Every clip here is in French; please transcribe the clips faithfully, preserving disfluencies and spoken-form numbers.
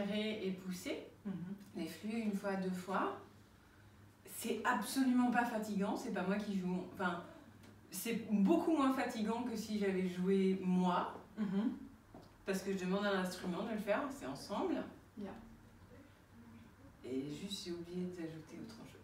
serrer et pousser Mhm. les flux une fois, deux fois. C'est absolument pas fatigant, c'est pas moi qui joue. Enfin, c'est beaucoup moins fatigant que si j'avais joué moi, Mhm. parce que je demande à l'instrument de le faire, c'est ensemble. Yeah. Et juste, j'ai oublié d'ajouter autre chose.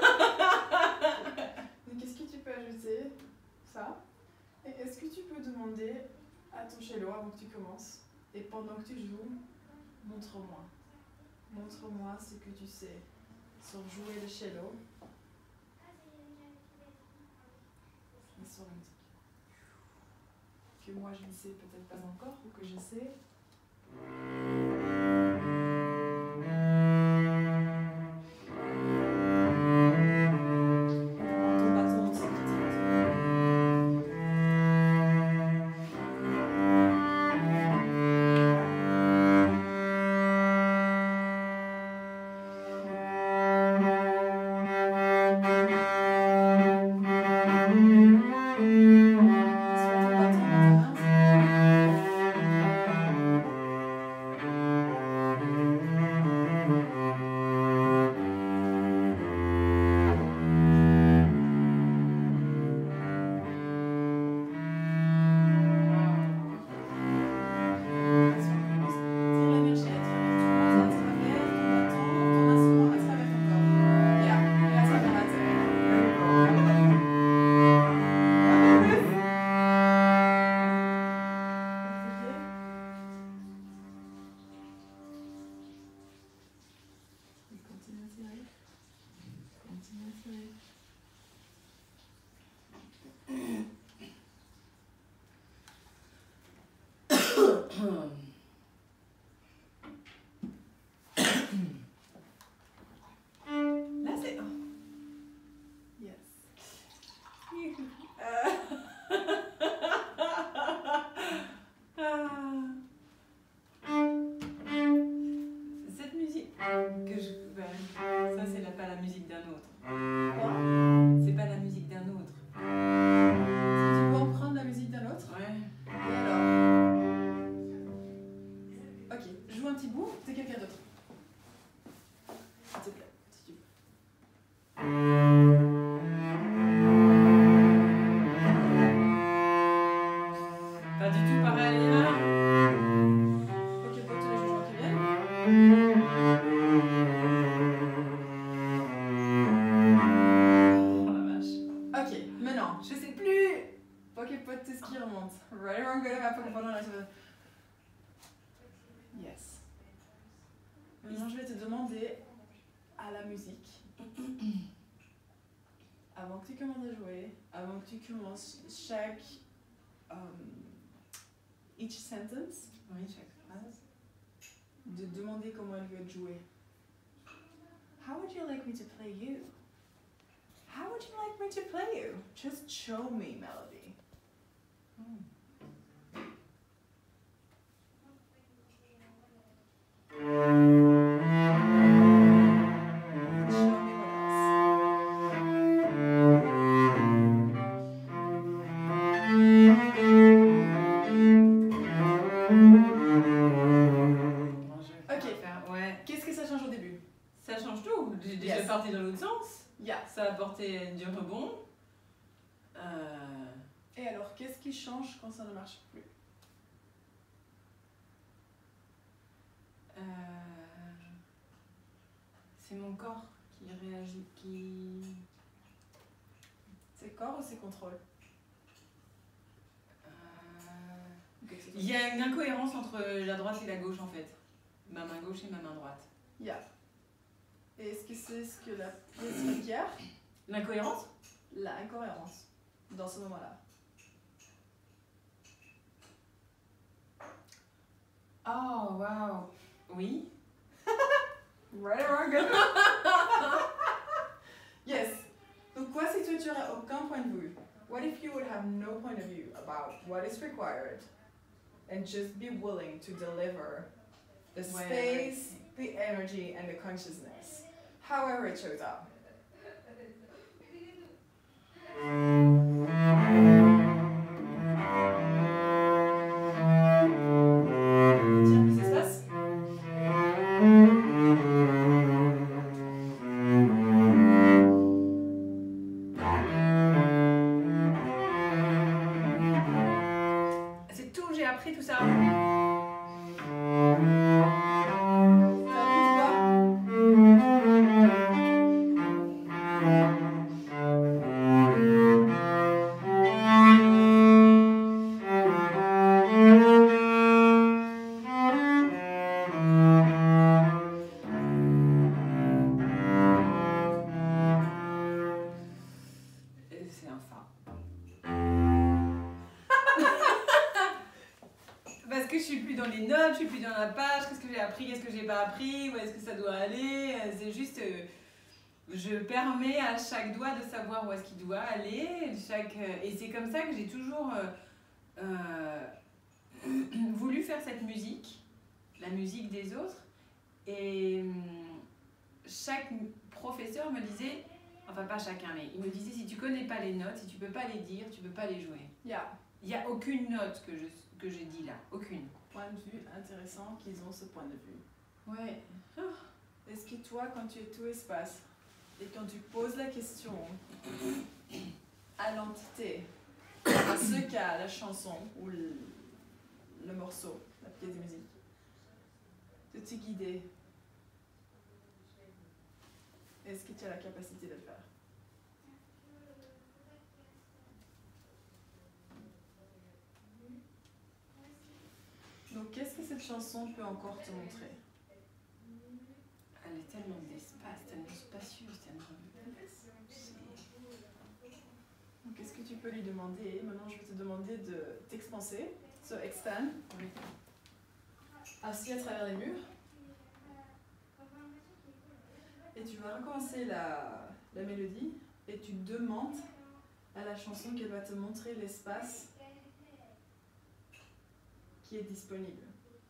Donc, qu'est-ce que tu peux ajouter? Ça. Et est-ce que tu peux demander à ton cello avant que tu commences, et pendant que tu joues, montre-moi. Montre-moi ce que tu sais sur jouer le cello et sur la musique. Que moi je ne sais peut-être pas encore, ou que je sais. Ton bâton aussi, Là c'est... Yes. Cette musique que je... Ben, ça c'est la- pas la musique d'un autre. Quoi? C'est pas la musique d'un autre. Si tu peux en prendre la musique d'un autre. Ouais. Et alors? Ok, joue un petit bout, c'est quelqu'un d'autre. S'il te plaît, si tu veux. Pas du tout pareil là. Ok, pour tous les jugements qui viennent. Oh la vache. Ok, maintenant, je sais plus. Pocket pot, c'est ce qui remonte. Right or wrong, good or pocket pot, on a- Yes. Maintenant, je vais te demander à la musique, avant que tu commences à jouer, avant que tu commences chaque um, each sentence, Oui, chaque phrase. de demander comment elle veut être jouée. How would you like me to play you? How would you like me to play you? Just show me melody. Hmm. Show me what Bon, je vais Ok. faire- Ouais. else. Qu'est-ce que ça change au début? Ça change tout. J'ai déjà Yes. parti dans l'autre sens. Yeah. Ça a apporté du rebond. Euh... Et alors, qu'est-ce qui change quand ça ne marche plus? Euh... C'est mon corps qui réagit, qui... C'est corps ou c'est contrôle? Euh... Ok, c'est Il y a une incohérence entre la droite et la gauche en fait. Ma main gauche et ma main droite. Yeah. Et est-ce que c'est ce que la pièce requiert? L'incohérence? La incohérence dans ce moment-là. Oh, wow. Oui. Right or wrong, good. Yes. Donc quoi si toi tu n'aurais aucun point de vue? What if you would have no point of view about what is required and just be willing to deliver the Ouais, space, the energy, and the consciousness, however it shows up? Tiens, qu'est-ce qui se passe? dans les notes, je suis plus dans la page, qu'est-ce que j'ai appris, qu'est-ce que j'ai pas appris, où est-ce que ça doit aller. C'est juste, euh, je permets à chaque doigt de savoir où est-ce qu'il doit aller. Chaque, euh, et c'est comme ça que j'ai toujours euh, euh, voulu faire cette musique, la musique des autres. Et euh, chaque professeur me disait, enfin pas chacun, mais il me disait, si tu connais pas les notes, si tu peux pas les dire, tu peux pas les jouer. Yeah. Il n'y a aucune note que je, que je dis là, aucune. Point de vue intéressant qu'ils ont ce point de vue. Ouais. Est-ce que toi, quand tu es tout espace, et quand tu poses la question à l'entité, à ce cas, la chanson ou le, le morceau, la pièce de musique, de te guider, est-ce que tu as la capacité de le faire? Donc, qu'est-ce que cette chanson peut encore te montrer? Elle est tellement d'espace, tellement spacieuse, tellement... Donc, est-ce que tu peux lui demander, maintenant je vais te demander de t'expanser, so expand, Oui. assis à travers les murs. Et tu vas recommencer la, la mélodie et tu demandes à la chanson qu'elle va te montrer l'espace qui est disponible.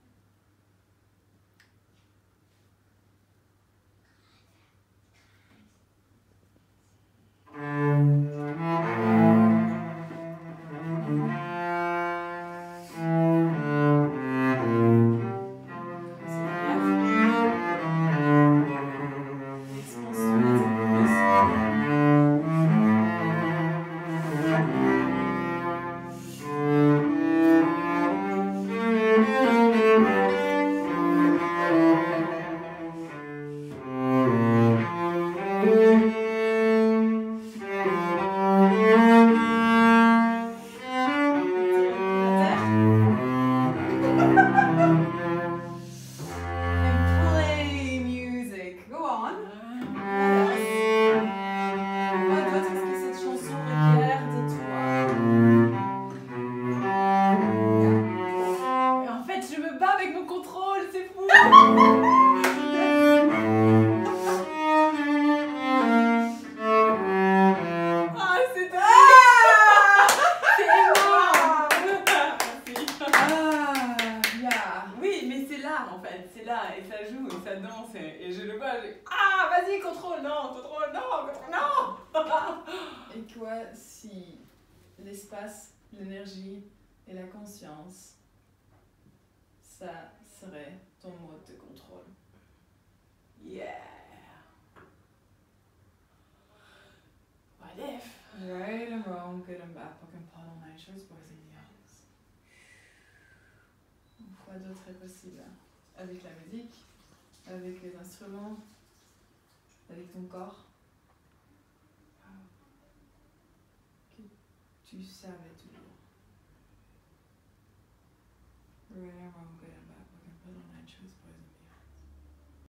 L'énergie et la conscience, ça serait ton mode de contrôle. Yeah. What if? Right and wrong, good and bad, Pokémon Pardon, Nature's Boys and Girls. Quoi d'autre est possible? Avec la musique, avec les instruments, avec ton corps. Que tu savais toujours. Right and wrong, good and bad, Pokémon Pardon, Nature's Boys and